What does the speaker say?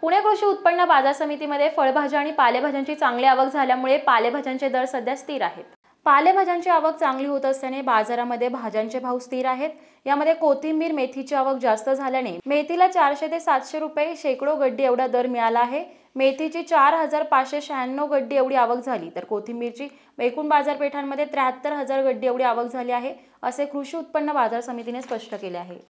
पुणे कृषी उत्पन्न बाजार समितीमध्ये फळभाज्या आणि पालेभाज्यांची चांगली आवक झाल्यामुळे पालेभाज्यांचे दर सध्या स्थिर आहेत। पालेभाज्यांची आवक चांगली होत असल्याने बाजारामध्ये भाज्यांचे भाव स्थिर आहेत। यामध्ये कोथिंबीर, मेथीची आवक जास्त झाल्याने मेथीला 400 ते 700 रुपये शेकडो गड्डी एवढा दर मिळाला आहे। मेथीची 4596 गड्डी एवढी आवक झाली, तर कोथिंबीरची एकूण बाजारपेठांमध्ये 73,000 गड्डी एवढी आवक झाली आहे, असे कृषी उत्पन्न बाजार समितीने स्पष्ट केले आहे।